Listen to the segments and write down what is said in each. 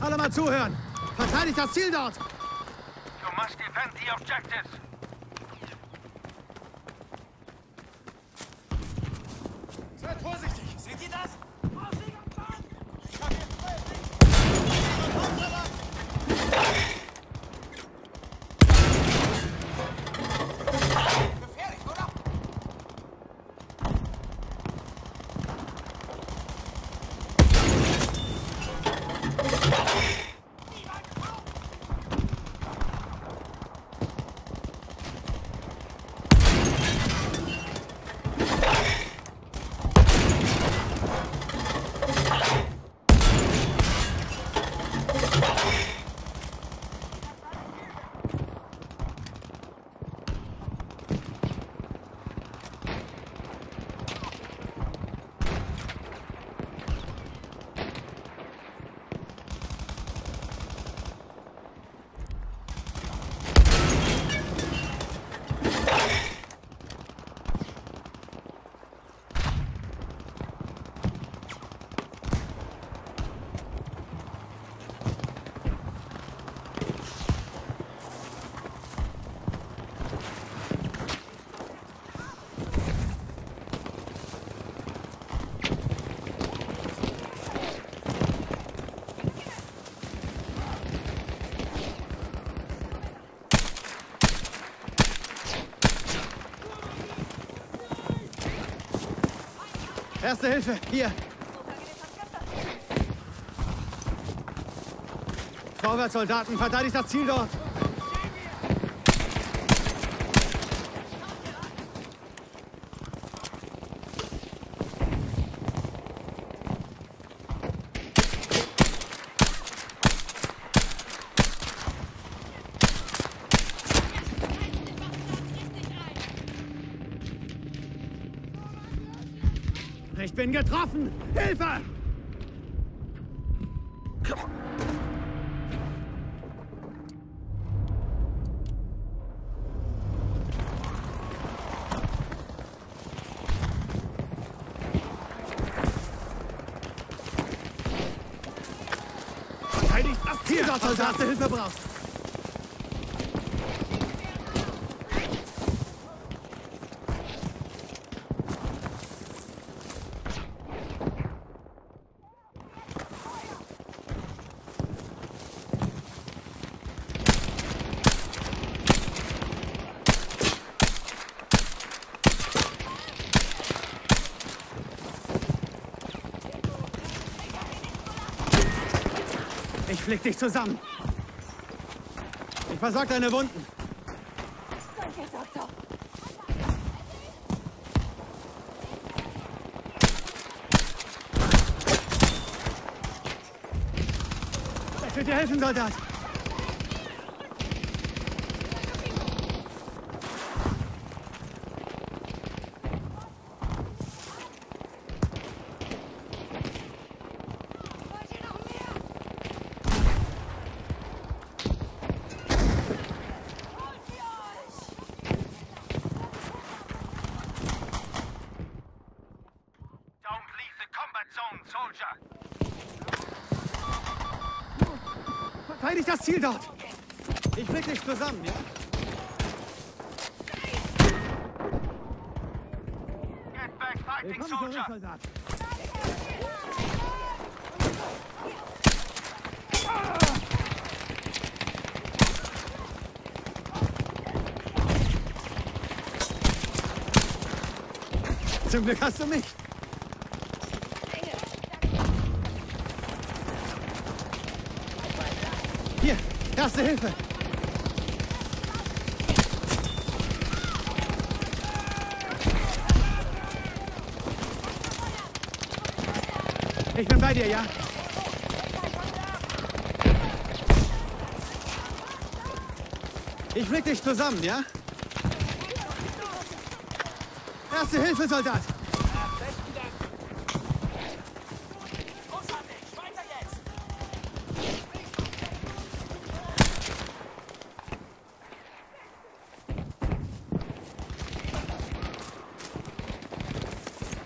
Alle mal zuhören. Verteidigt das Ziel dort. You must defend the objectives. Seid vorsichtig! Seht ihr das? Gefährlich, oder? Erste Hilfe, hier. Vorwärts, Soldaten, verteidigt das Ziel dort. Ich bin getroffen! Hilfe! Verteidigt das Ziel dort, Soldat, du Hilfe brauchst! Ich flick dich zusammen. Ich versorge deine Wunden. Danke, Doktor. Ich will dir helfen, Soldat. Verteidigt das Ziel dort! Ich flick dich zusammen, ja? Get back, fighting Willkommen zurück, soldier. Soldat. Zum Glück hast du mich. Hier, erste Hilfe. Ich bin bei dir, ja? Ich flick dich zusammen, ja? Erste Hilfe, Soldat.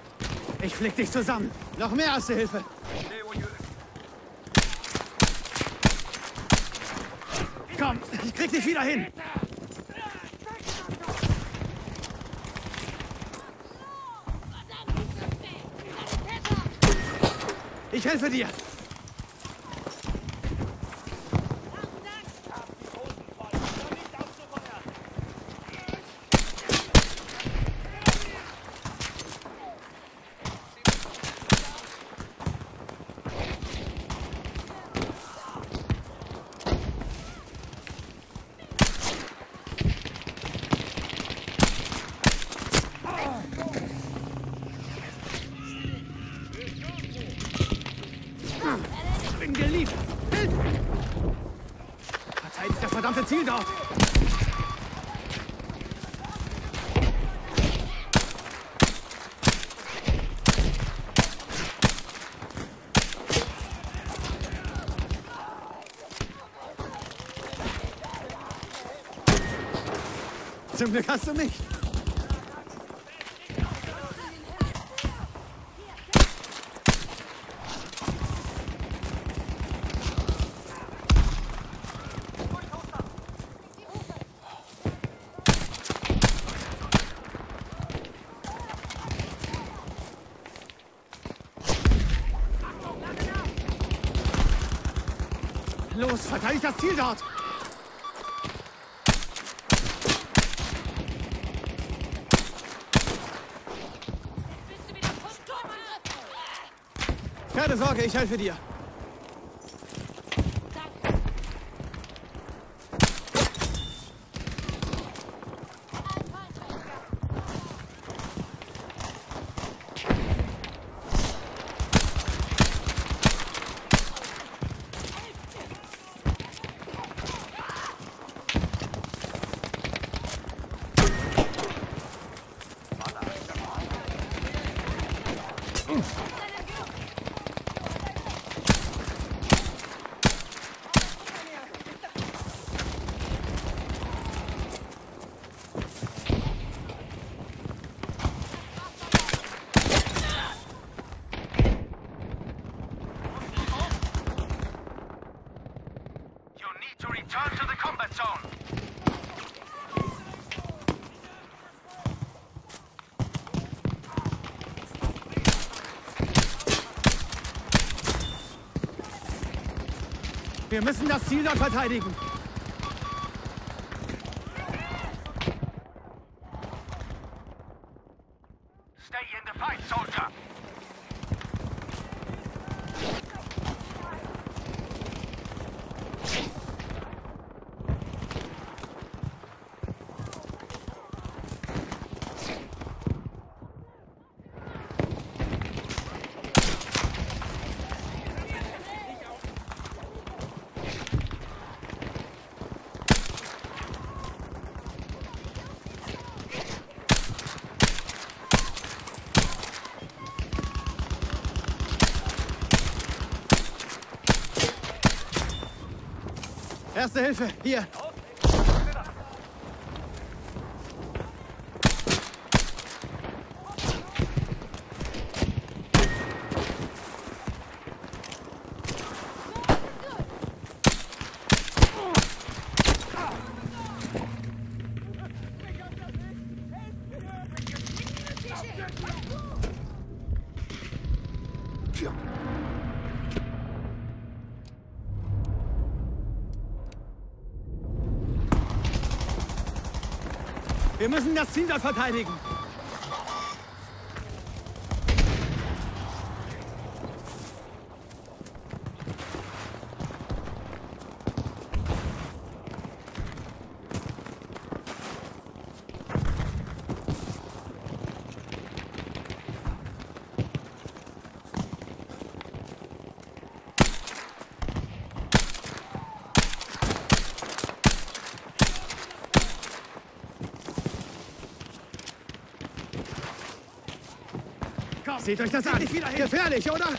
Ich flick dich zusammen. Noch mehr Erste Hilfe. Komm, ich krieg dich wieder hin. Ich helfe dir. Bin geliebt. Hilf! Verteidigt das verdammte Ziel dort. Zum Glück hast du mich. Los, verteidigt das Ziel dort! Keine Sorge, ich helfe dir. To return to the combat zone. Wir müssen das Ziel dort verteidigen. Stay in the fight, soldier. Erste Hilfe, hier. Wir müssen das Ziel dort verteidigen. Seht euch das an! Gefährlich, oder?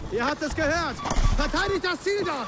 Ihr habt es gehört! Verteidigt das Ziel dort!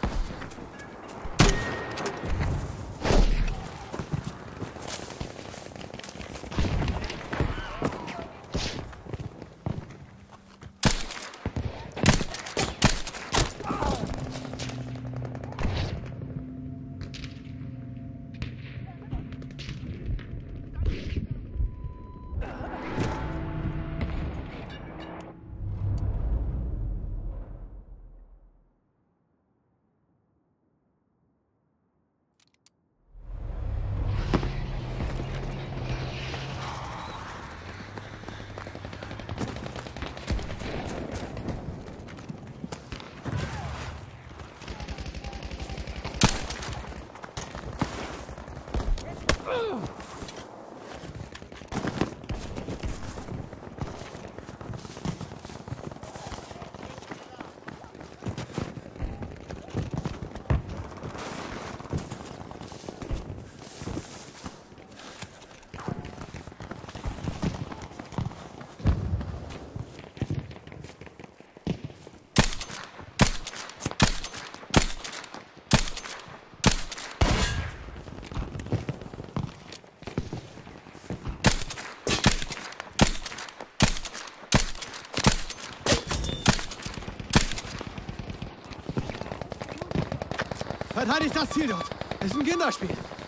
Verteidigt das Ziel dort! Es ist ein Kinderspiel!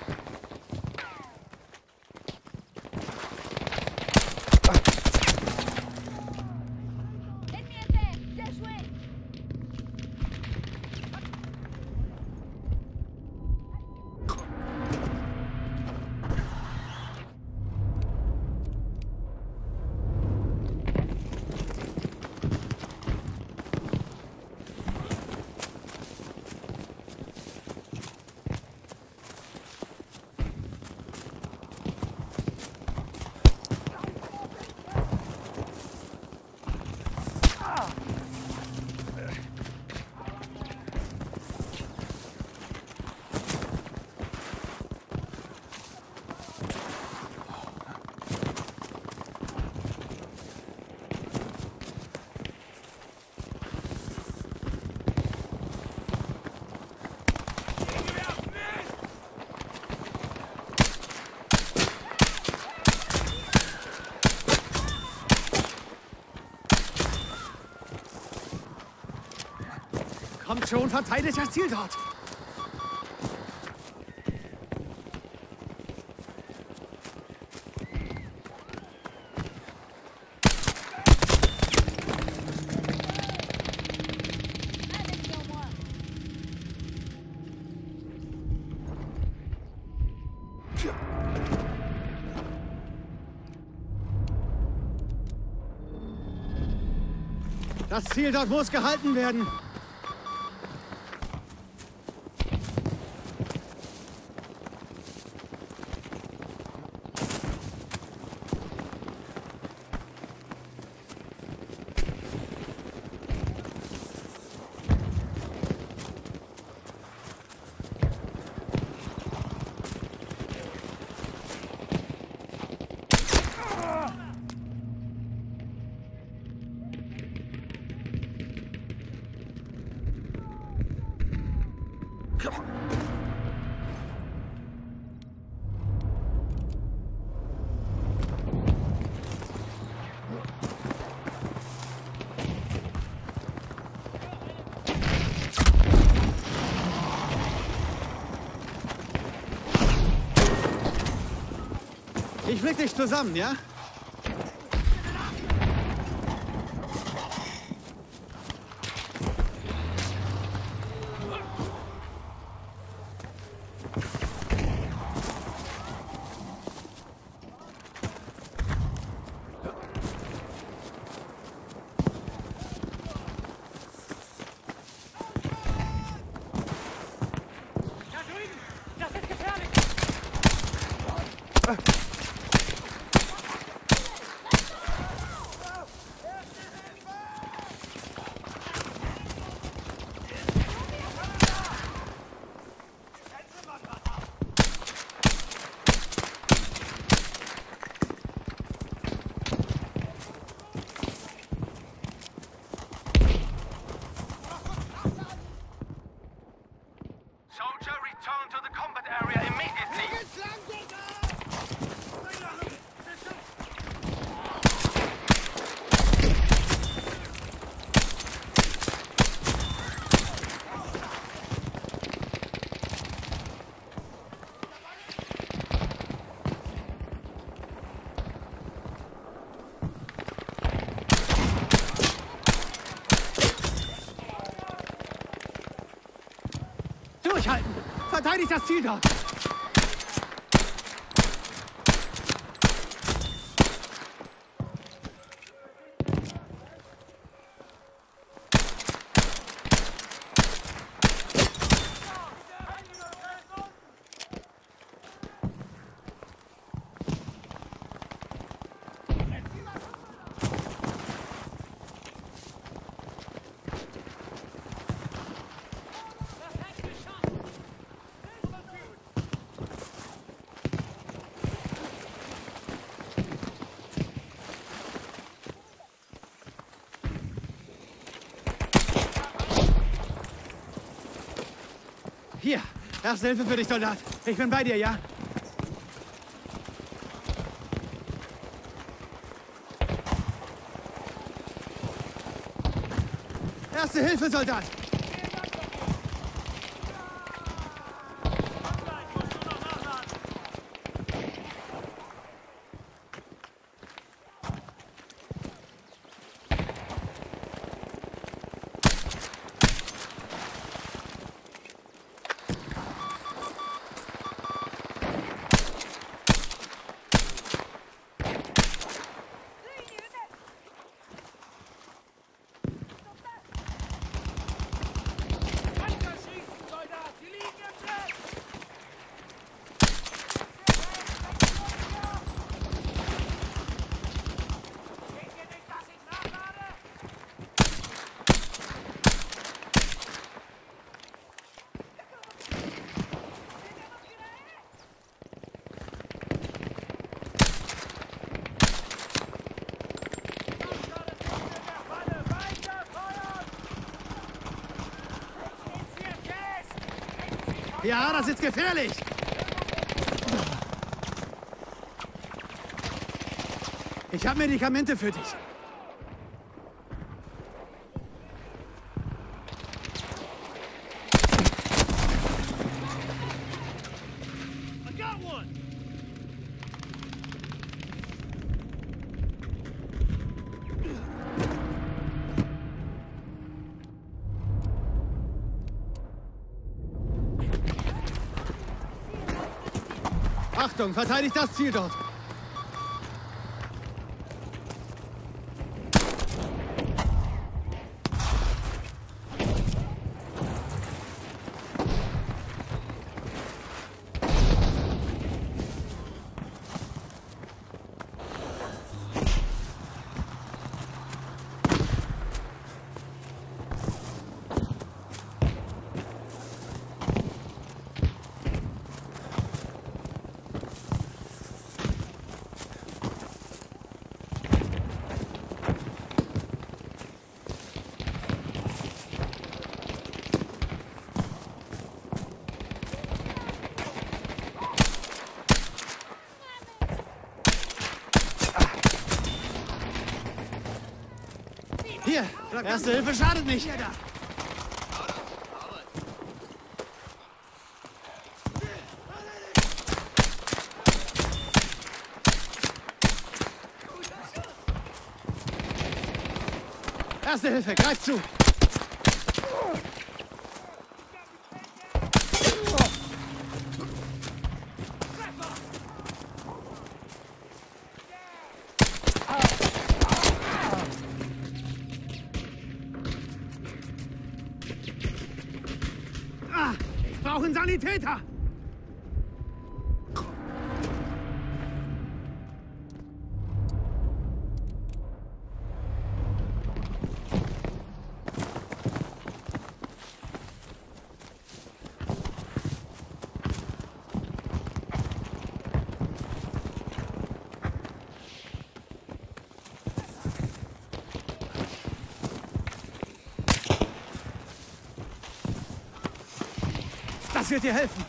Kommt schon, verteidigt das Ziel dort! Das Ziel dort muss gehalten werden! Ich flick dich zusammen, ja? Durchhalten! Verteidigt das Ziel dort! Hier, erste Hilfe für dich, Soldat. Ich bin bei dir, ja? Erste Hilfe, Soldat! Ja, das ist gefährlich! Ich habe Medikamente für dich. Achtung, verteidigt das Ziel dort. Hier, erste Hilfe schadet nicht. Erste Hilfe, greif zu. Ich brauche einen Sanitäter! Das wird dir helfen.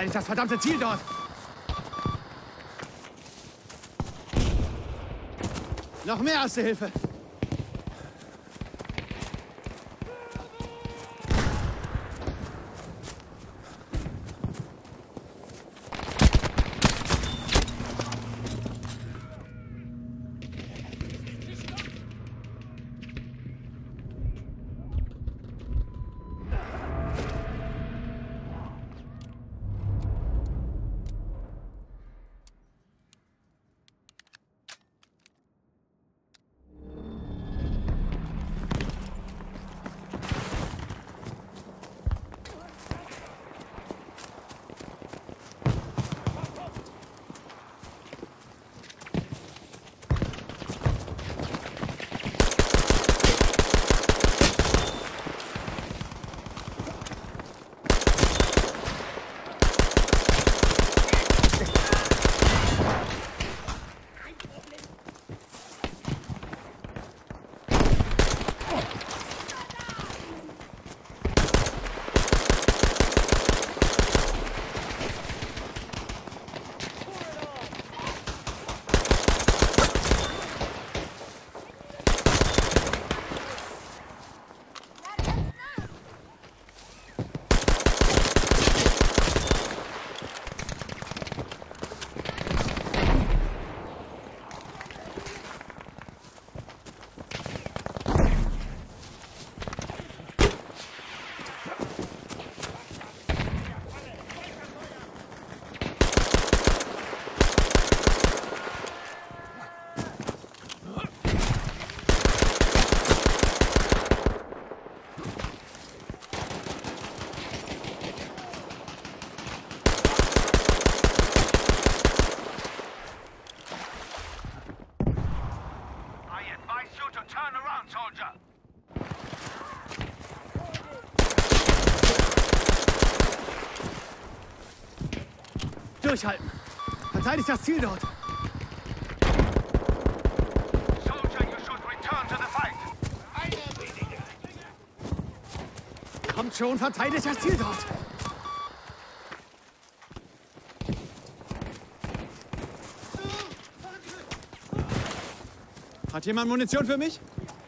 Verteidigt das verdammte Ziel dort! Noch mehr Erste Hilfe! Durchhalten! Verteidigt das Ziel dort! Soldier, you should return to the fight. Kommt schon, verteidigt das Ziel dort! Hat jemand Munition für mich?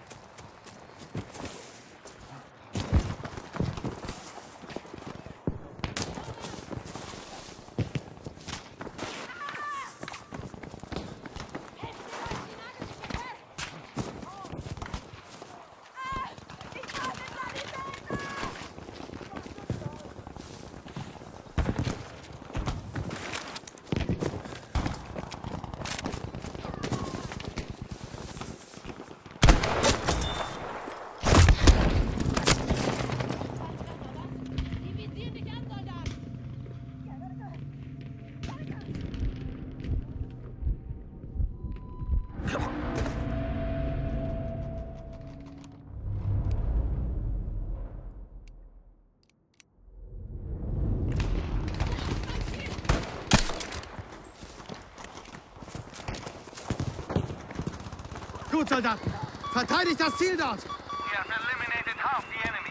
Gut, Soldaten! Verteidigt das Ziel dort! We have eliminated half the enemy.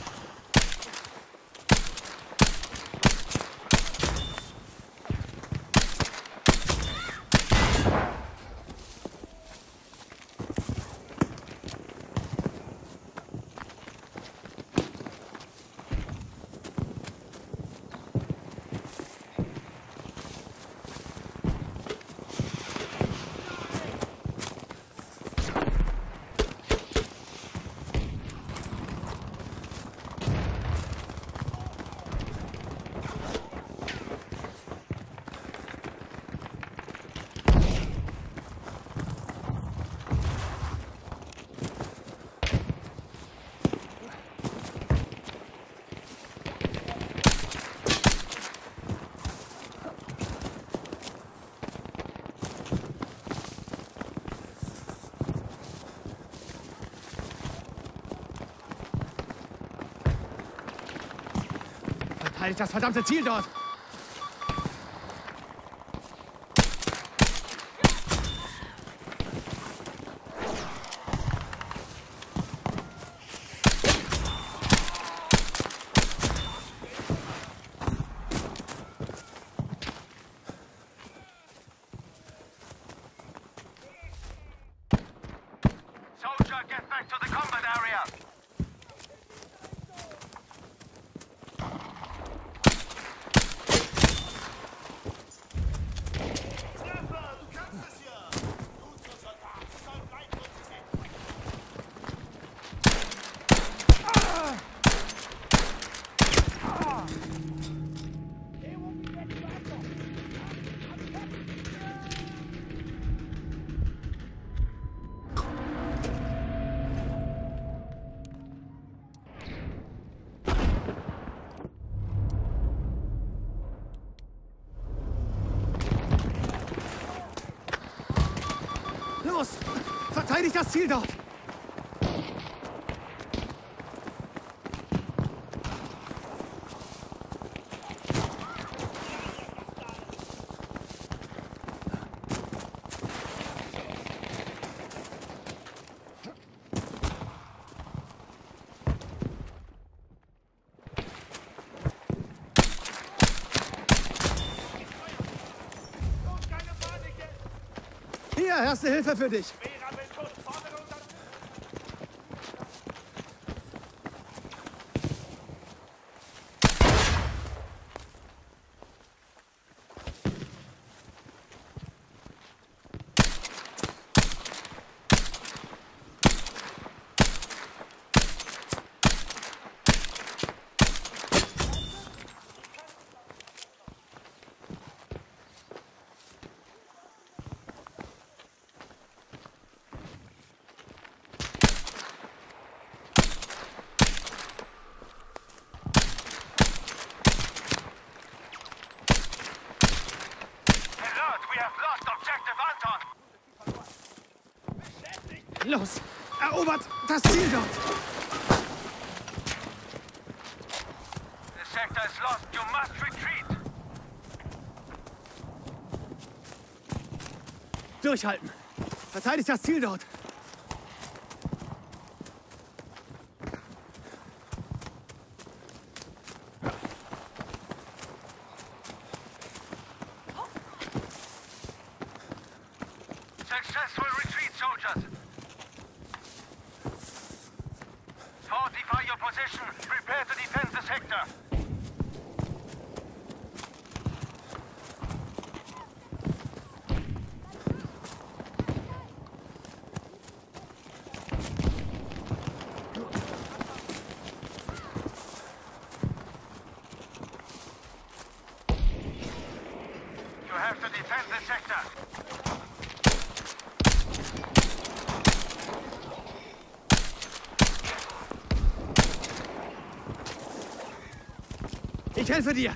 Verteidigt das verdammte Ziel dort! Los! Verteidigt das Ziel dort! Hier, erste Hilfe für dich. Los, erobert das Ziel dort! The sector is lost. You must retreat. Durchhalten! Verteidigt das Ziel dort! Successful retreat, soldiers. Fortify your position. Prepare to defend the sector. You have to defend the sector. Ich helfe dir!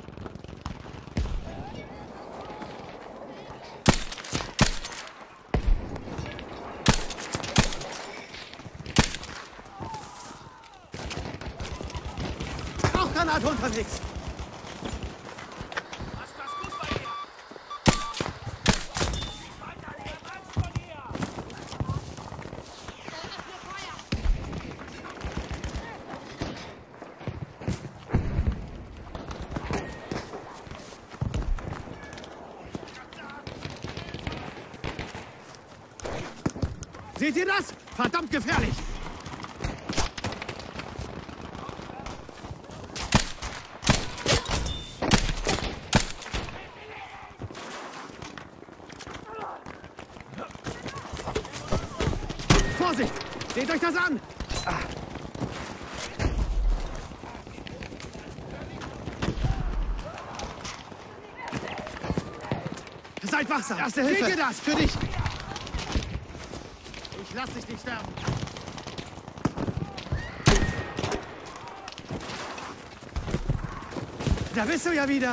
Auch Granate unterwegs! Seht ihr das? Verdammt gefährlich! Vorsicht! Seht euch das an! Seid wachsam! Erste Hilfe! Seht ihr das? Für dich! Ich lass dich nicht sterben. Da bist du ja wieder.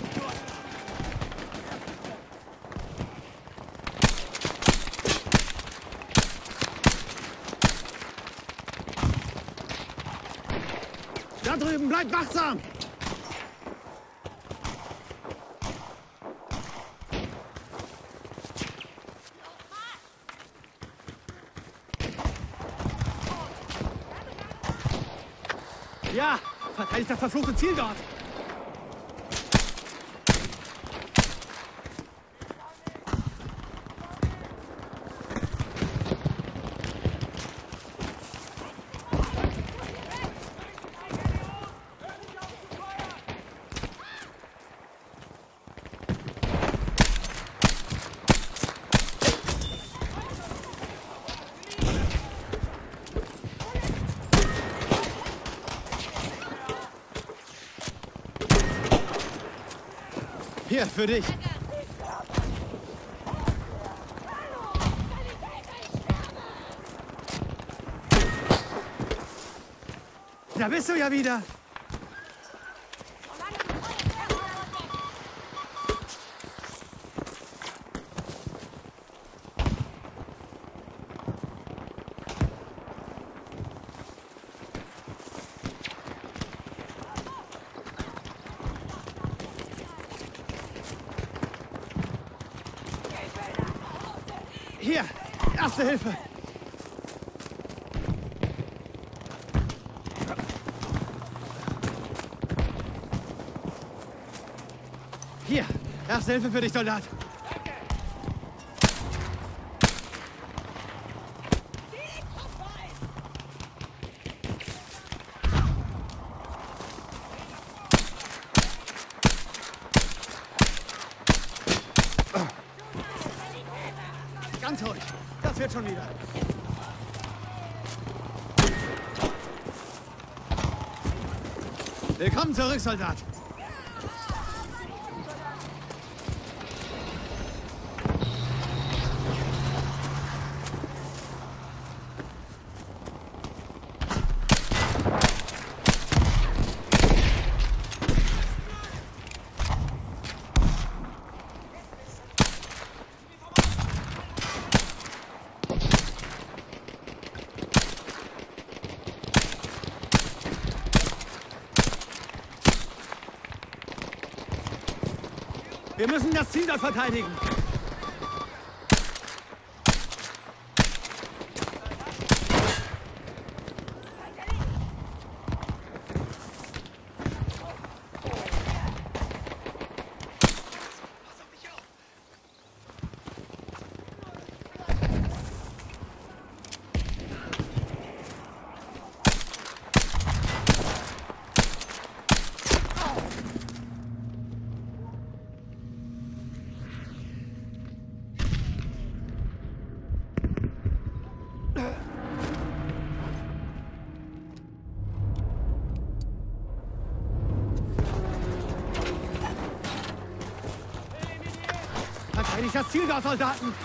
Da drüben, bleibt wachsam. Ja, verteidigt das verfluchte Ziel dort. Hier, für dich. Da bist du ja wieder. Hier, Erste Hilfe. Hier, Erste Hilfe für dich, Soldat. Ganz ruhig. Das wird schon wieder. Willkommen zurück, Soldat. Wir müssen das Ziel dort verteidigen. Verteidigt das Ziel dort, Soldaten!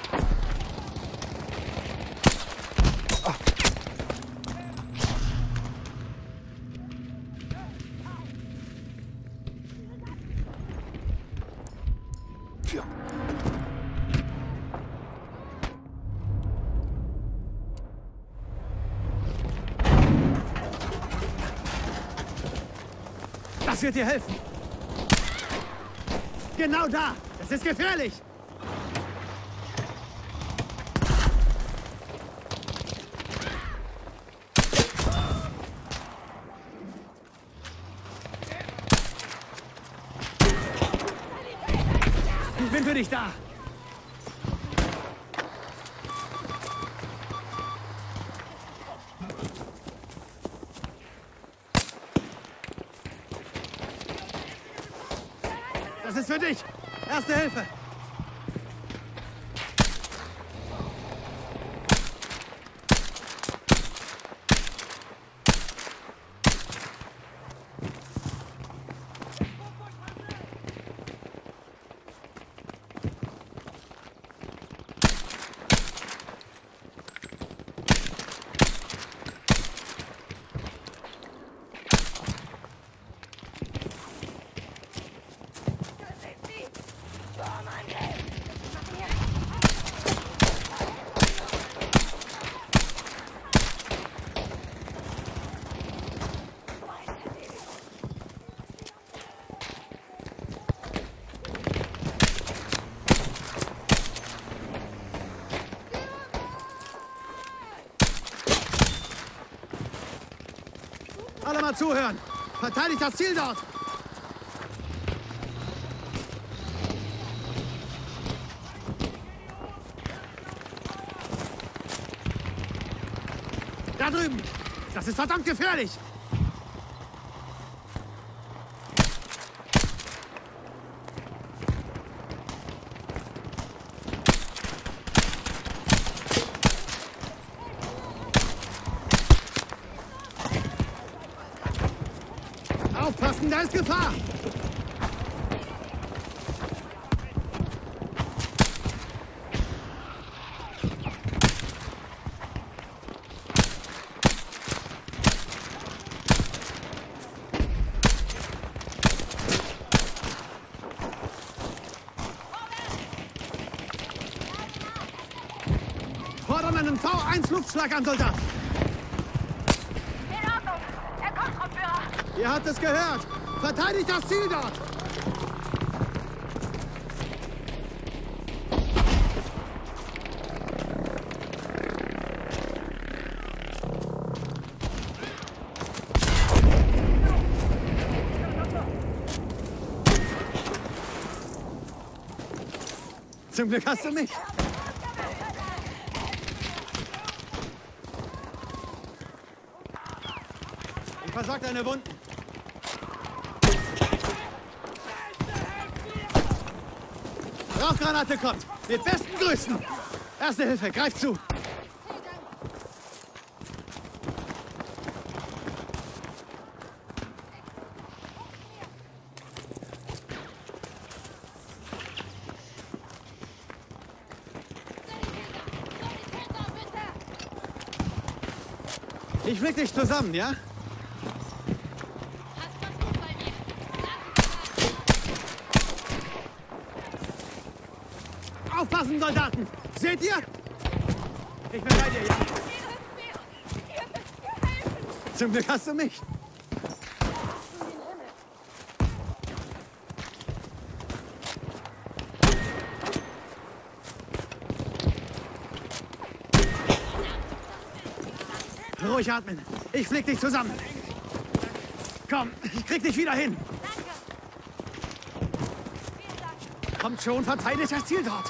Das wird dir helfen. Genau da! Das ist gefährlich! Ich bin für dich da! Das ist für dich! Erste Hilfe! Alle mal zuhören! Verteidigt das Ziel dort! Da drüben! Das ist verdammt gefährlich! Aufpassen, da ist Gefahr! Fordern einen V1-Luftschlag an, Soldat! In Ordnung. Er kommt, Frau Führer. Ihr habt es gehört! Verteidigt das Ziel dort! Zum Glück hast du mich. Ich versorge deine Wunden. Rauchgranate kommt. Mit besten Grüßen. Erste Hilfe, greif zu. Ich flick dich zusammen, ja? Aufpassen, Soldaten! Seht ihr? Ich bin bei dir, ja? Zum Glück hast du mich. Ruhig atmen. Ich flick dich zusammen. Komm, ich krieg dich wieder hin. Kommt schon, verteidigt das Ziel dort.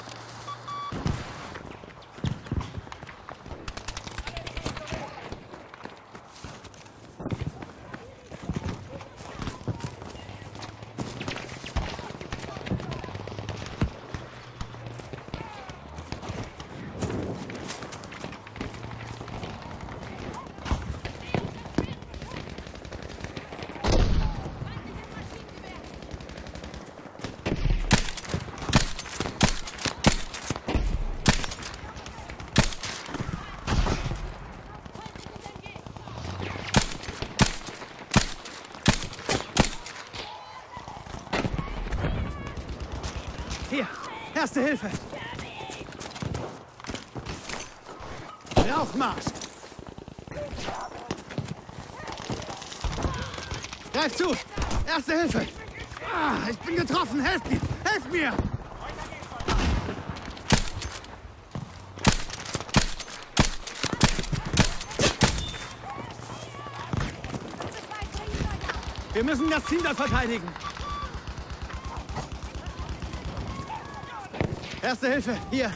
Hier, erste Hilfe. Rauchmarsch. Greif zu. Erste Hilfe. Ah, ich bin getroffen. Helft mir. Helft mir. Wir müssen das Ziel dort verteidigen. Erste Hilfe, hier.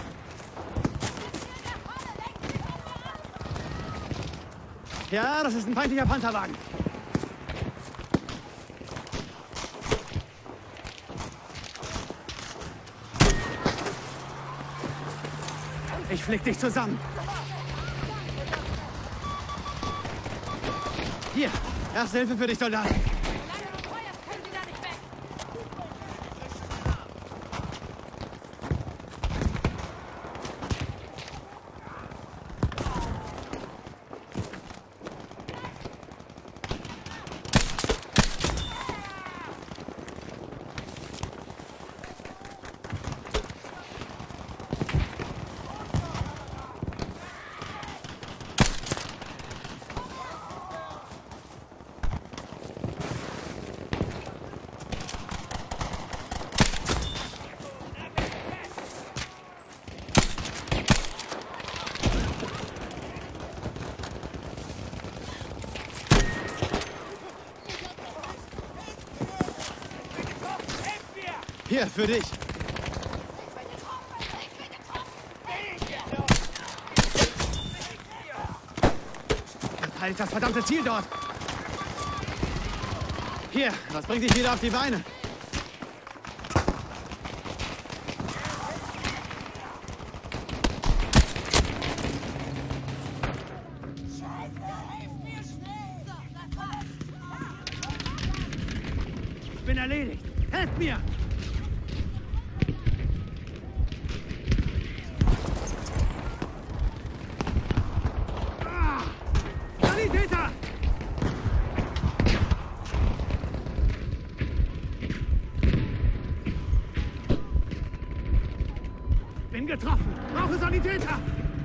Ja, das ist ein feindlicher Panzerwagen. Ich flick dich zusammen. Hier, erste Hilfe für dich, Soldat. Hier, für dich. Halt das verdammte Ziel dort. Hier, das bringt dich wieder auf die Beine. Ich bin erledigt. Helft mir! Sanitäter! Bin getroffen. Brauche Sanitäter!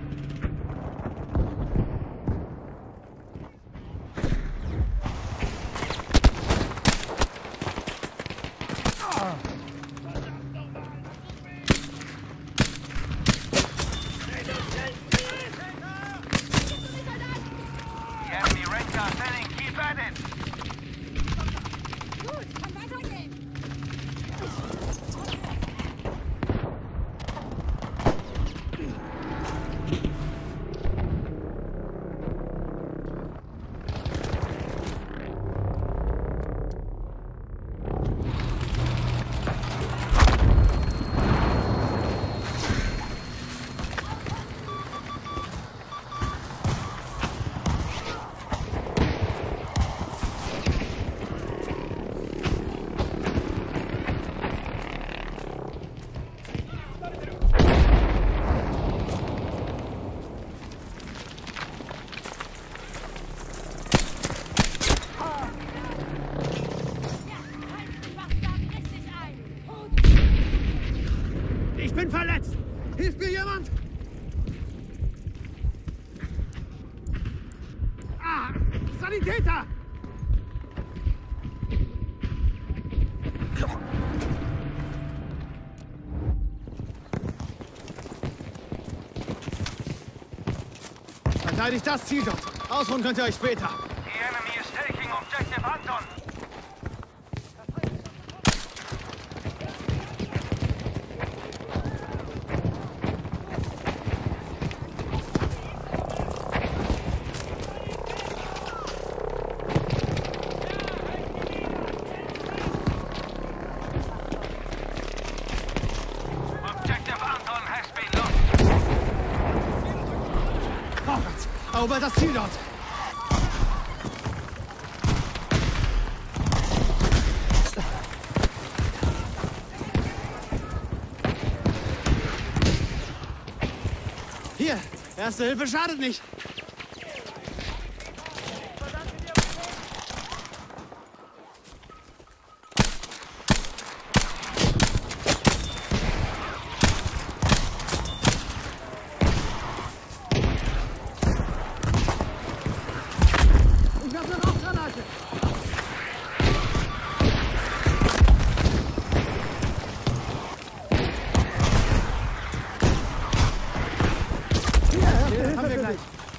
Enemy Recon sending, keep at it! Gut, kann weitergehen. Ich bin verletzt. Hilft mir jemand? Ah, Sanitäter! Verteidigt das Ziel dort. Ausruhen könnt ihr euch später. The enemy is taking objective Anton. Objective Anton has been lost. Vorwärts! Erobert das Ziel dort! Hier, Erste Hilfe schadet nicht. Ich habe eine Rauchgranate. Hier, haben wir gleich.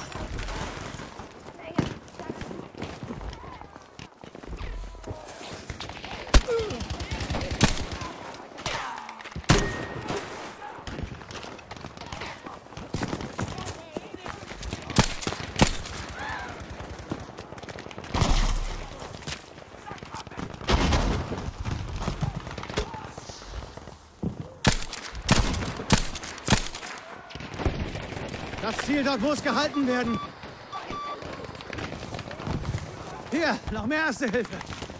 Das Ziel dort muss gehalten werden. Hier, noch mehr Erste Hilfe.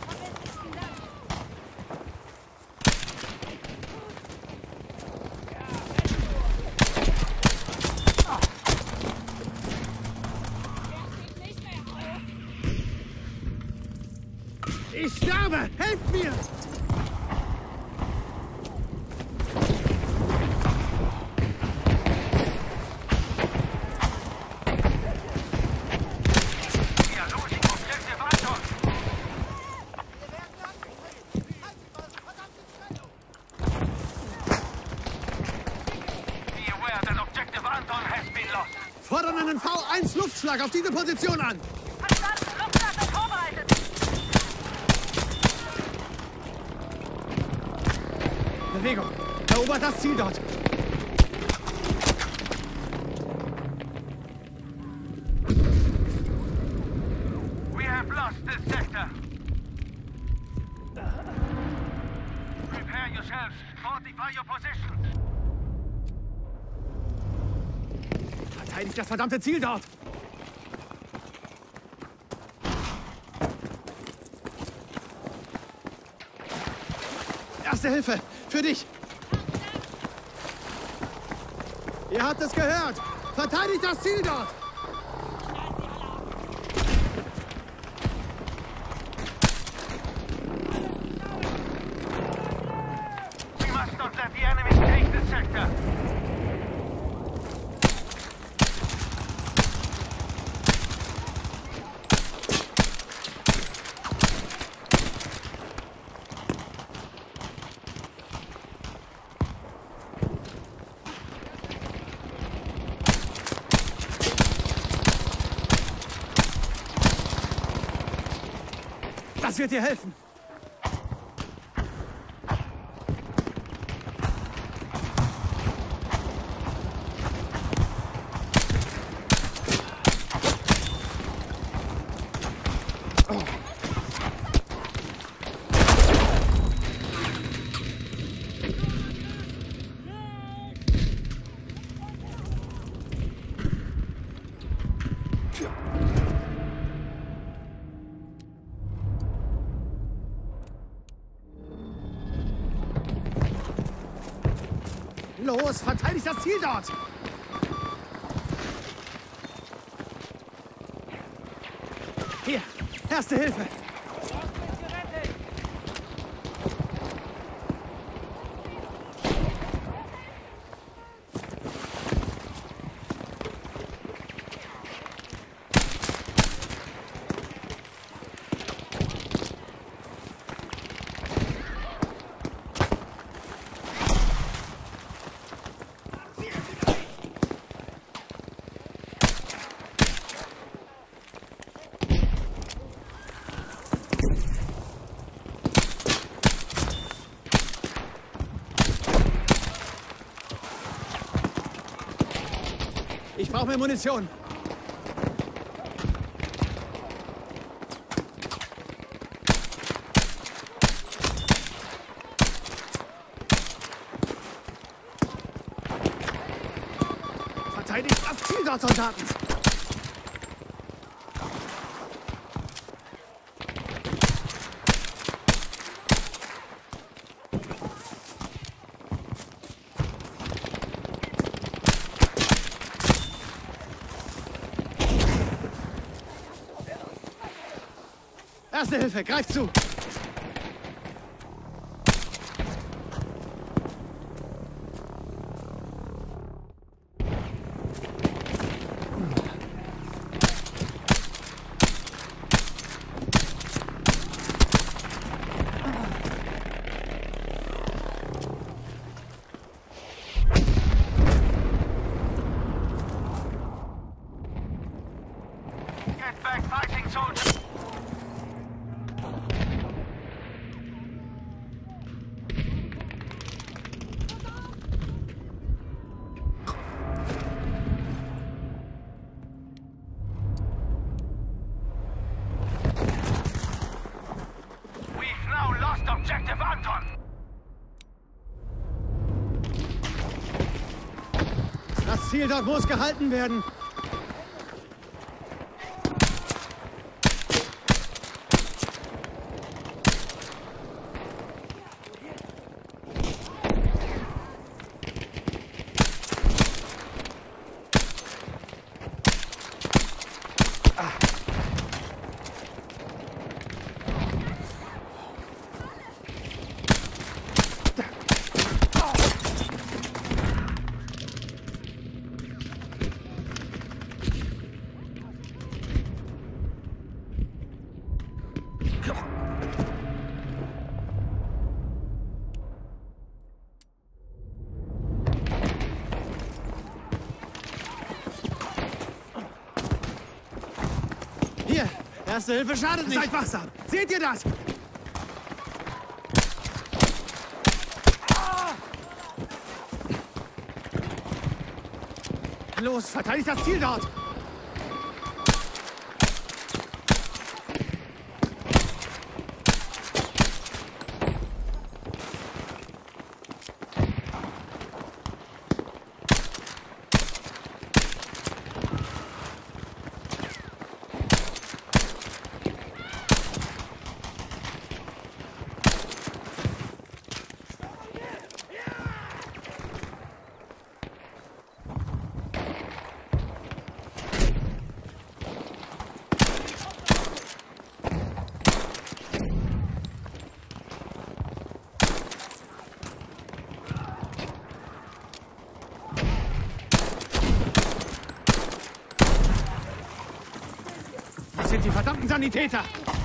Ich sterbe! Helft mir! We are losing objective Anton. Be aware that objective Anton has been lost. Fordern einen V1 Luftschlag auf diese Position an. Verstanden, Luftwaffe vorbereitet. Bewegung. Erobert das Ziel dort. We have lost this sector. Prepare yourselves. Fortify your positions. Verteidigt das verdammte Ziel dort. Erste Hilfe, für dich. Ihr habt es gehört. Verteidigt das Ziel dort. We must not let the enemy take the sector. Das wird dir helfen. Los, verteidigt das Ziel dort! Hier, Erste Hilfe! Ich brauche mehr Munition. Verteidigt das Ziel dort, Soldaten! Erste Hilfe, greif zu! Get back, fighting soldiers! We've now lost objective Anton! Das Ziel dort muss gehalten werden. Hier, Erste Hilfe schadet nicht. Seid wachsam. Seht ihr das? Los, verteidigt das Ziel dort. Das sind die verdammten Sanitäter!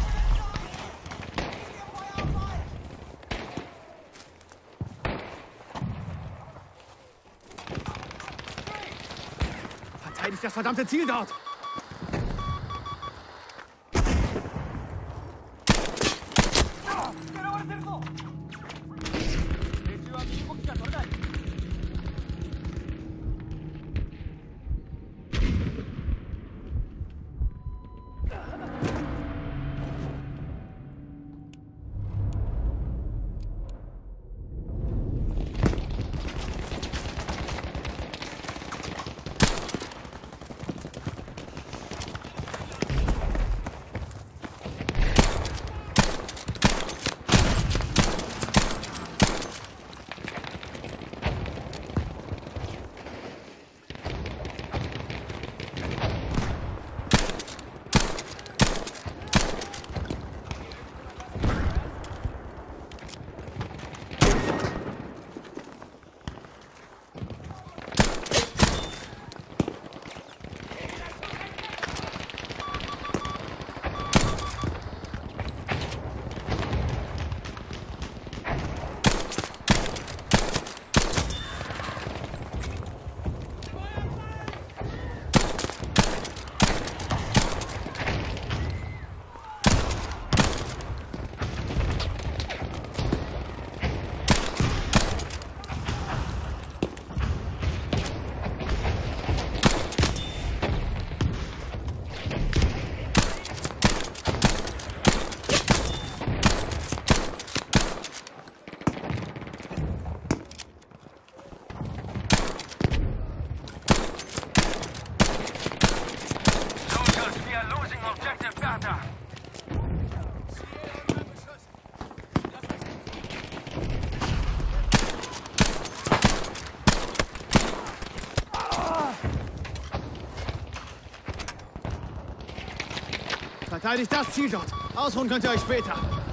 Verteidigt das verdammte Ziel dort! Starter. Verteidigt das Ziel dort. Ausruhen könnt ihr euch später.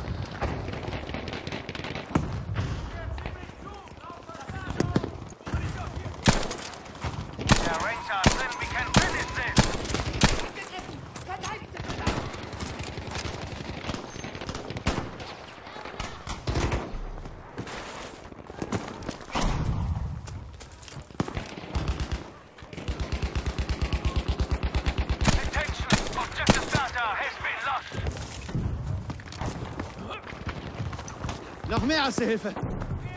Der Ranger ist drin. We can finish this. Attention. Objective starter has been lost. Noch mehr Erste Hilfe. The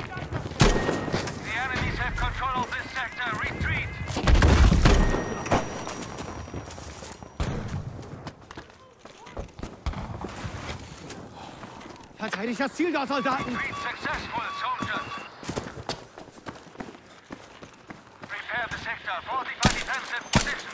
enemies have control of this sector. Retreat. Verteidigt das Ziel dort, Soldaten. Retreat successful, soldiers. Prepare the sector. Fortify defensive positions.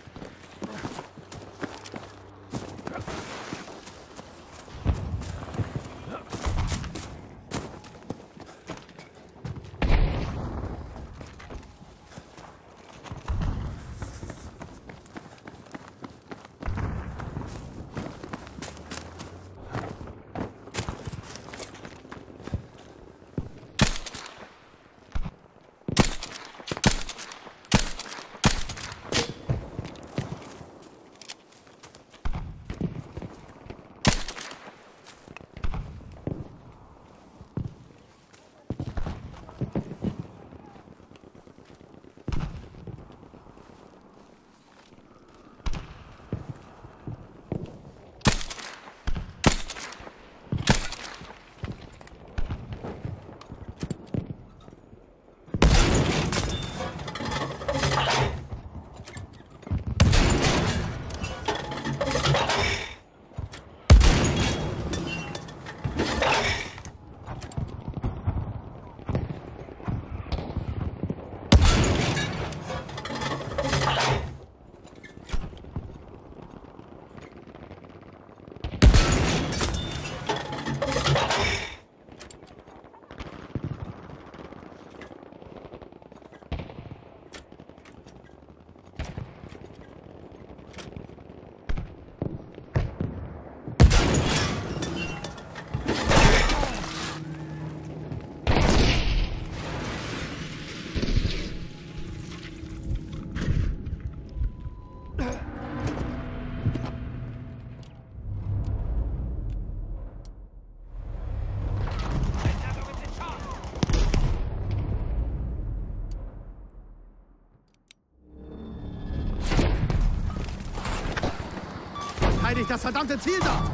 Verteidigt das verdammte Ziel dort.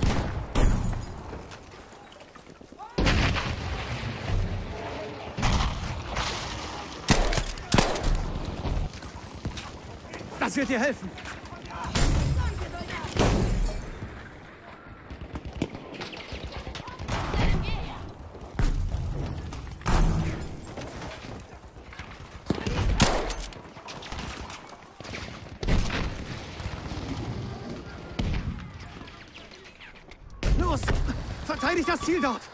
Das wird dir helfen. Los! Verteidigt das Ziel dort!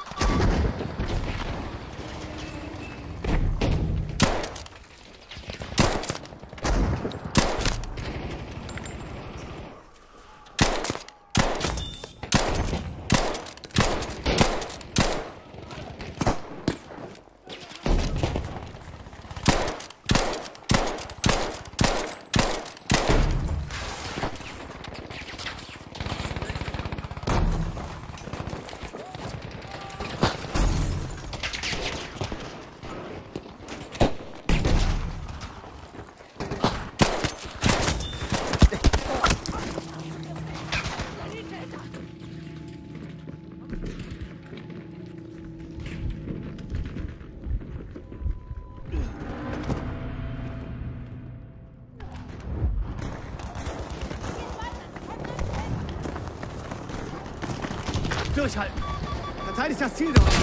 Durchhalten! Verteidigt das Ziel dort!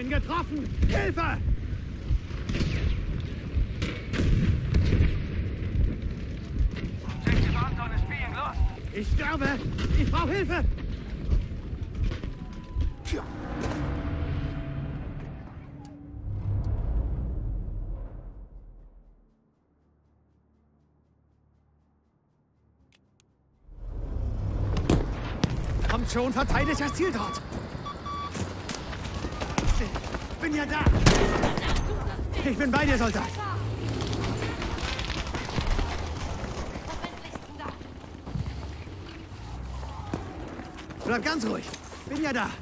Bin getroffen! Hilfe! Objective Anton is being lost. Ich sterbe! Ich brauche Hilfe! Kommt schon, verteidigt das Ziel dort! Bin ja da! Ich bin bei dir, Soldat! Bleib ganz ruhig! Bin ja da!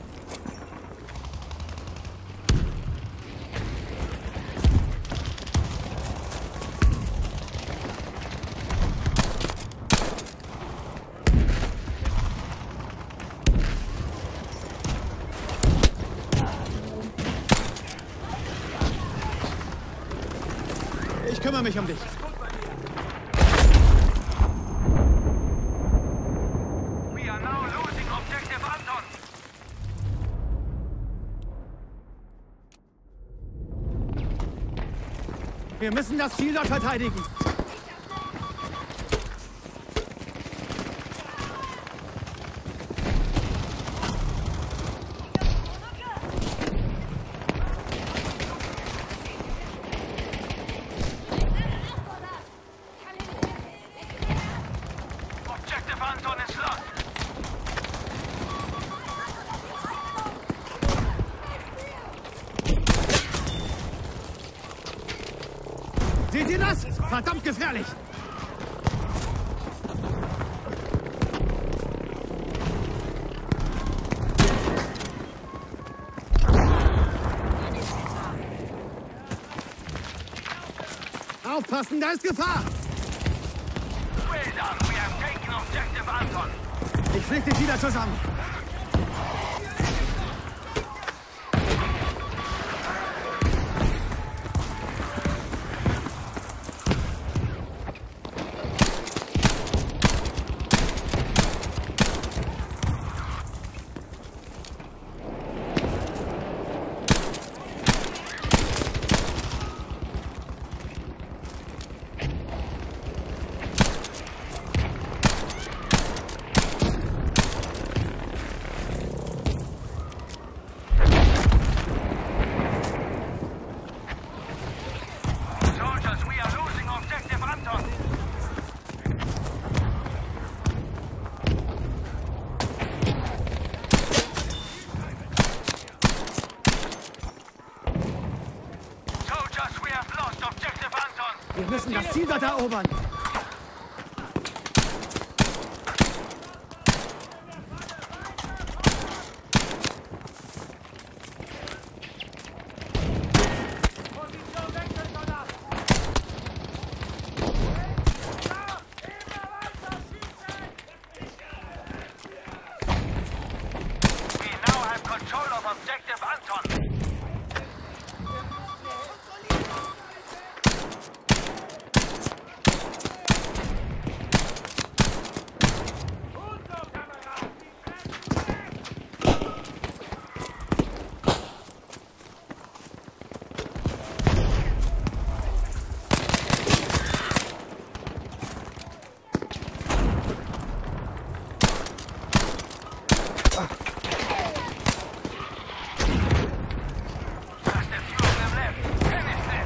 Ich kümmere mich um dich. We are now losing Objective Anton. Wir müssen das Ziel dort verteidigen. Objective Anton is lost. Seht ihr das? Verdammt gefährlich! Aufpassen, da ist Gefahr! Well done. We have taken Objective Anton. Ich flieg dich wieder zusammen. Soldiers, we are losing Objective Anton. Soldiers, we have lost Objective Anton. Wir müssen das Ziel dort erobern. We now have control of Objective Anton. Just a few of them left. Finish them.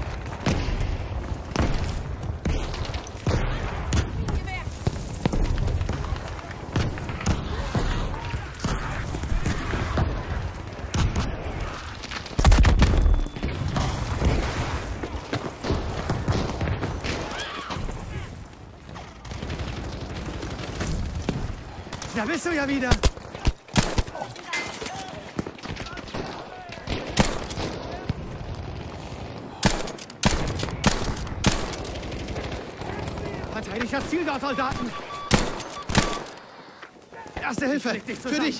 Da bist du ja wieder. Verteidigt das Ziel dort, Soldaten. Erste Hilfe. Für dich.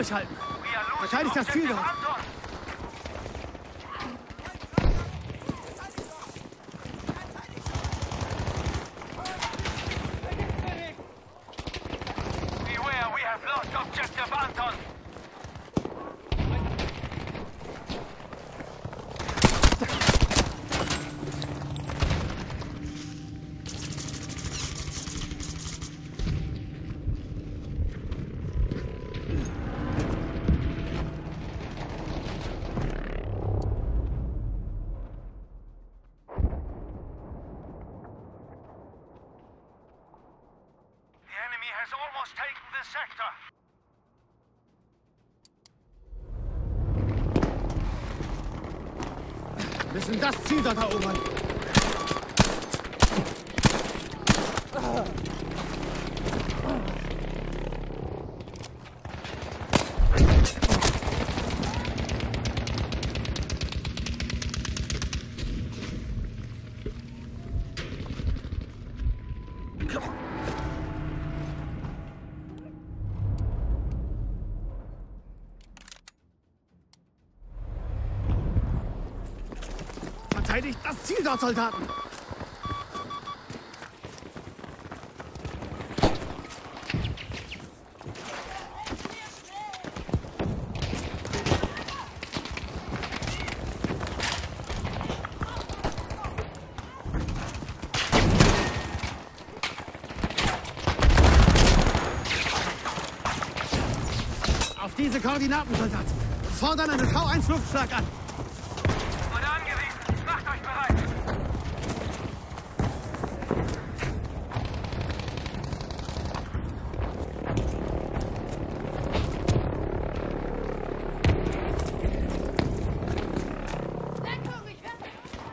durchhalten. We are losing Verteidigt das Ziel objective dort. Anton. Beware, we have lost objective Anton. The enemy has almost taken this sector. Wir müssen das Ziel dort erobern. Verteidigt das Ziel dort, Soldaten! Auf diese Koordinaten, Soldat! Fordern einen V1-Luftschlag an! Wurde angewiesen. Macht euch bereit. Deckung, ich werde...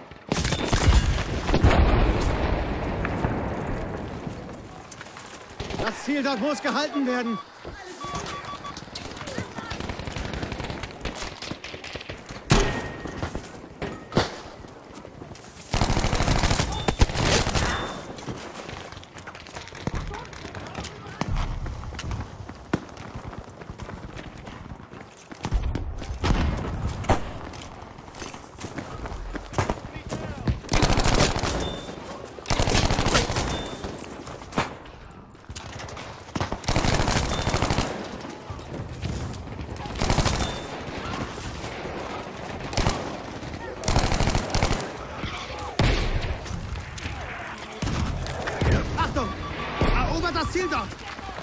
Das Ziel dort muss gehalten werden! Achtung! Erobert das Ziel dort!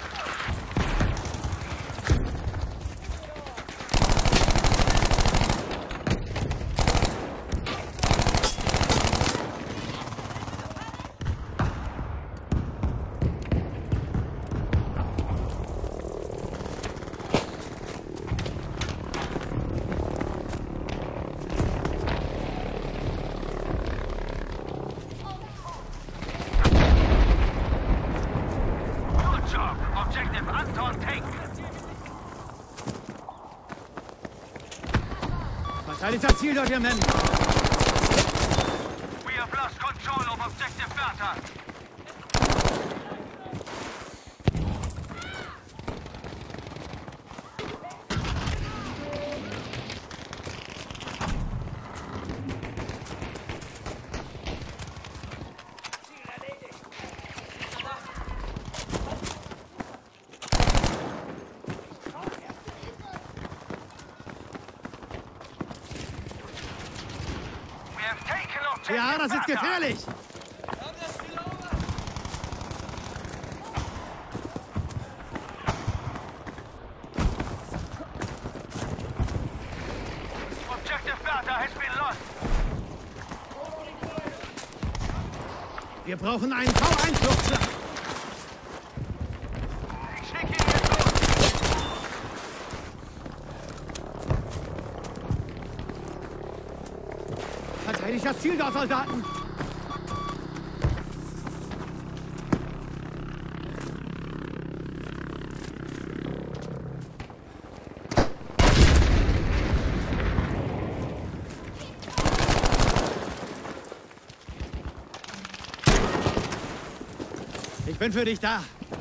Good job. Objective Anton taken. Verteidigt das Ziel dort, ihr Männer! We have lost control of objective Bertha. We have taken objective Ja, das ist Bertha. gefährlich! Objective Bertha has been lost. Wir brauchen einen V1-Luftschlag! Ich schicke ihn jetzt los. Verteidigt das Ziel dort, Soldaten! Ich bin für dich da.